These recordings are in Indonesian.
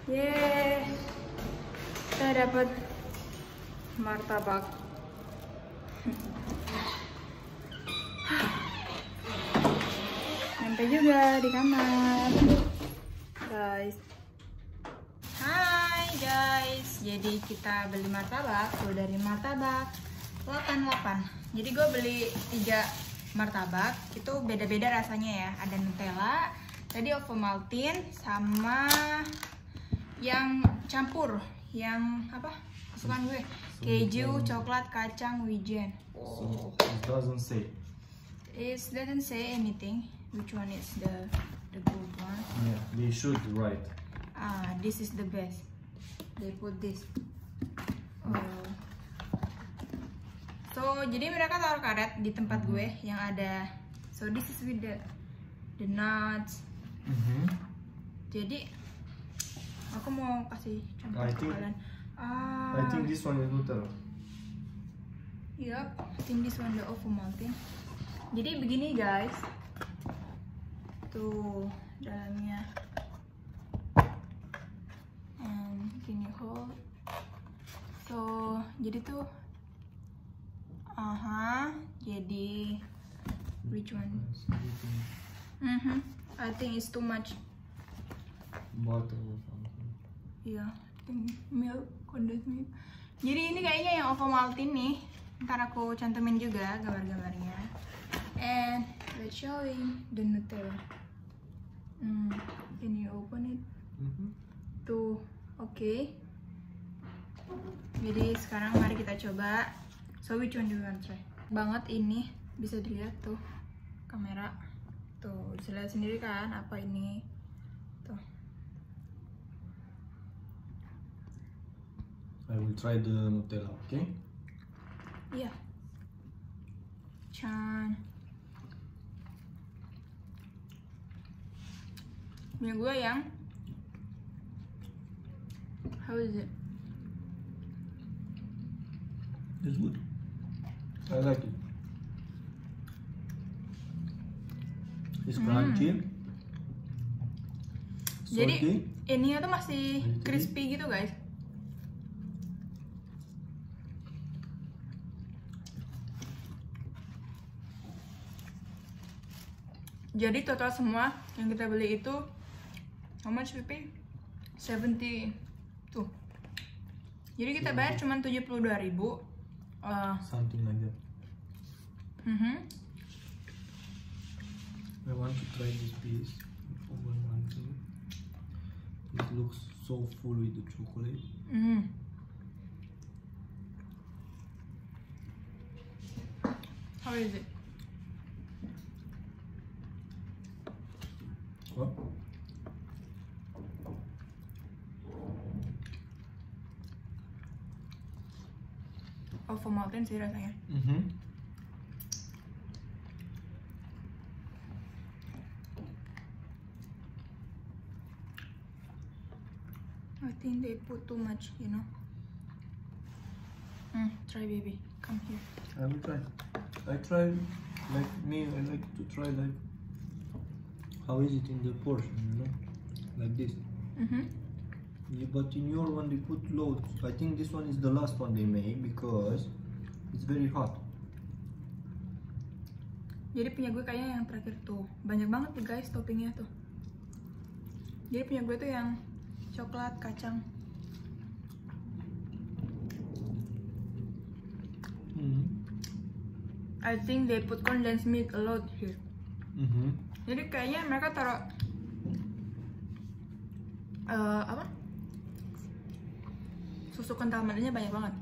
Yeay, saya dapat martabak. Sampai juga di kamar, guys. Hai guys, jadi kita beli martabak. Tuh dari martabak 88. Jadi gue beli 3 martabak. Itu beda-beda rasanya ya. Ada Nutella, tadi Ovomaltine, sama yang campur, yang apa kesukaan gue, keju, coklat, kacang, wijen. So it doesn't say. It doesn't say anything which one is the good one. Yeah, they should write. This is the best. They put this. So jadi mereka taruh karet di tempat gue yang ada. So this is with the nuts. Jadi aku mau kasih contoh ke kalian. I think this one is Nutella. Yup, I think this one the Ovomaltine. Jadi begini guys. Tuh dalamnya. And can you hold? So jadi tuh jadi which one? I think it's too much. Butter or something. Iya, milk, condensed milk. Jadi ini kayaknya yang Ovomaltine nih. Ntar aku cantumin juga gambar-gambarnya. And let's showing the Nutella. Can you open it? Tuh, oke. Jadi sekarang mari kita coba. So which one do you want to try? Banget ini, bisa dilihat tuh kamera. Tuh, bisa lihat sendiri kan apa ini. Tuh. I will try the Nutella, okay? Iya. Chan. Punya gue yang how is it? It's good. I like it. It's crunchy. Jadi ini tuh masih crispy gitu guys. Jadi total semua yang kita beli itu how much we pay? 70 tuh. Jadi kita bayar cuma 72.000. Something like that. I want to try this piece. It looks so full with the chocolate. How is it? What? Ovomaltine sih rasanya. I think they put too much, you know. Try baby, come here. I will try. I try like me. I like to try like how is it in the portion, you know, like this. Yeah, but in your one they put loads. I think this one is the last one they made because it's very hot. Jadi punya gue kayaknya yang terakhir tuh banyak banget tuh guys toppingnya tuh. Jadi punya gue tuh yang coklat, kacang. I think they put condensed milk a lot here. Jadi kayaknya mereka taruh apa? Susu kental manisnya banyak banget.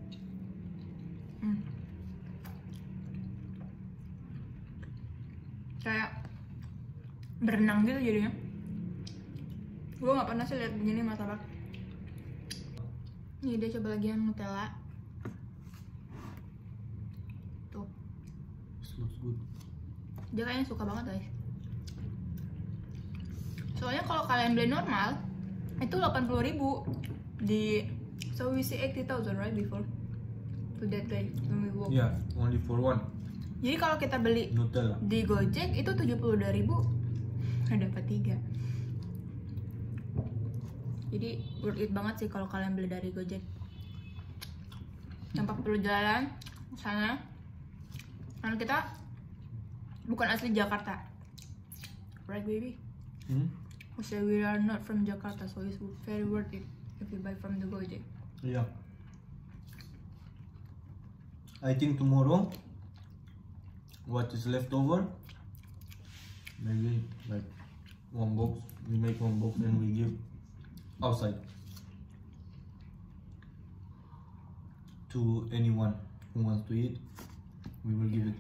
Kayak berenang gitu jadinya. Gue nggak pernah sih lihat begini martabak. Nih dia coba lagi yang Nutella. Tuh. This looks good. Dia kayaknya suka banget guys. Soalnya kalau kalian beli normal itu 80.000 di. So we see 80,000 right before to that guy when we walk. Yeah, only for one. Jadi kalau kita beli Nutella di Gojek itu 72.000 dapat 3. Jadi worth it banget sih kalau kalian beli dari Gojek. Tanpa perlu jalan sana. Karena kita bukan asli Jakarta, right baby? We say we are not from Jakarta, so it's very worth it if you buy from the Gojek. Yeah. I think tomorrow, what is left over, maybe like one box. We make one box and we give outside to anyone who wants to eat. We will give it.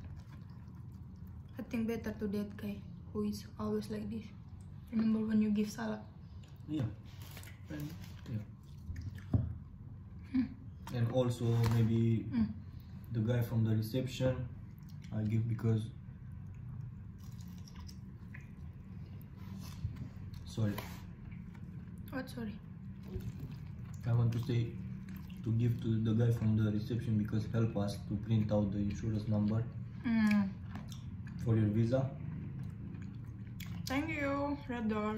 I think better to that guy who is always like this. Remember when you give salad? Yeah. And, yeah. And also maybe the guy from the reception I give because sorry. What? Sorry. I want to say to give to the guy from the reception because help us to print out the insurance number for your visa. Thank you, Red Door.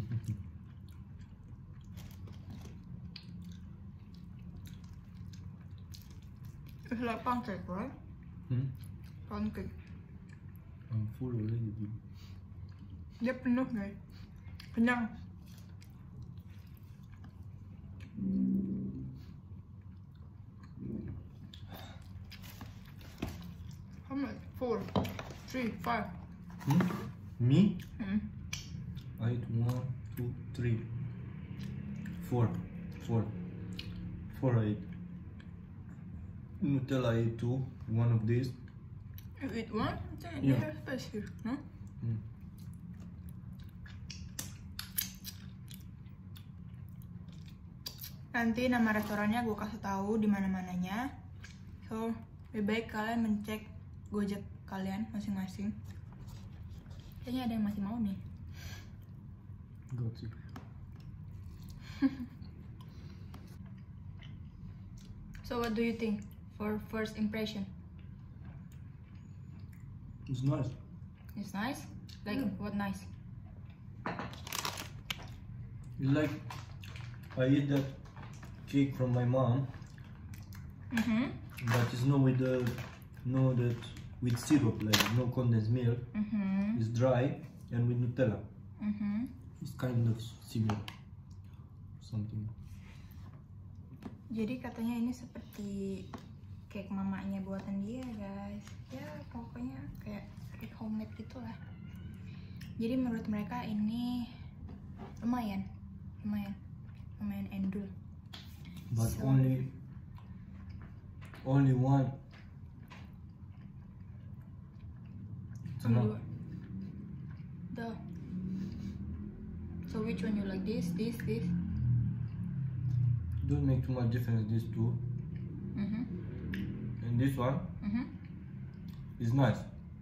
It's like pancake, right? Pancake. I'm full already, dude. Dia penuh guys. Kenyang. How much? 4, 3, 5. Me? I eat 1, 2, 3, 4. 4 I eat. Nutella I eat 2. One of these. You eat one? Then Yeah. you have space here, no? Nanti nama restorannya gue kasih tahu di mana-mananya. So, lebih baik kalian mencek Gojek kalian masing-masing. Kayaknya ada yang masih mau nih. Got it. So, what do you think for first impression? It's nice. It's nice? Like, what nice? It's like I eat that cake from my mom, but it's not with the with syrup, like no condensed milk. It's dry and with Nutella. It's kind of similar. Something. Jadi katanya ini seperti cake mamanya buatan dia, guys. Ya pokoknya kayak cake homemade gitulah. Jadi menurut mereka ini lumayan endul. But So- only one. It's enough. So which one you like? This? Don't make too much difference. These two and this one is nice.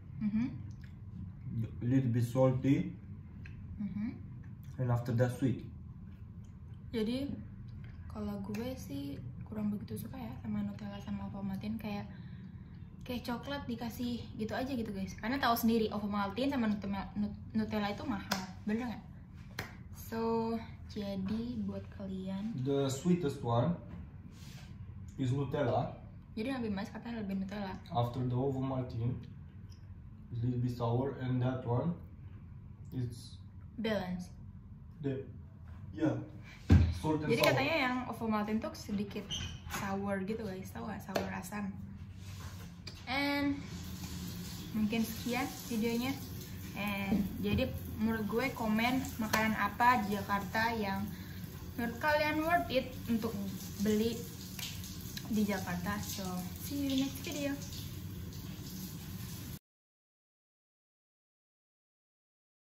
A little bit salty and after that sweet. Jadi kalau gue sih kurang begitu suka ya sama Nutella sama Ovomaltine, kayak coklat dikasih gitu aja gitu guys. Karena tahu sendiri Ovomaltine sama Nutella itu mahal, bener nggak? So jadi buat kalian, The sweetest one is Nutella. jadi lebih mas katanya lebih Nutella. After the Ovomaltine, it's a little bit sour, and that one is Balance. the salt and Jadi sour. katanya yang Ovomaltine tuh sedikit sour gitu guys, tau gak? Sour asam. And mungkin sekian videonya. And jadi menurut gue komen makanan apa di Jakarta yang menurut kalian worth it untuk beli di Jakarta. So see you in next video.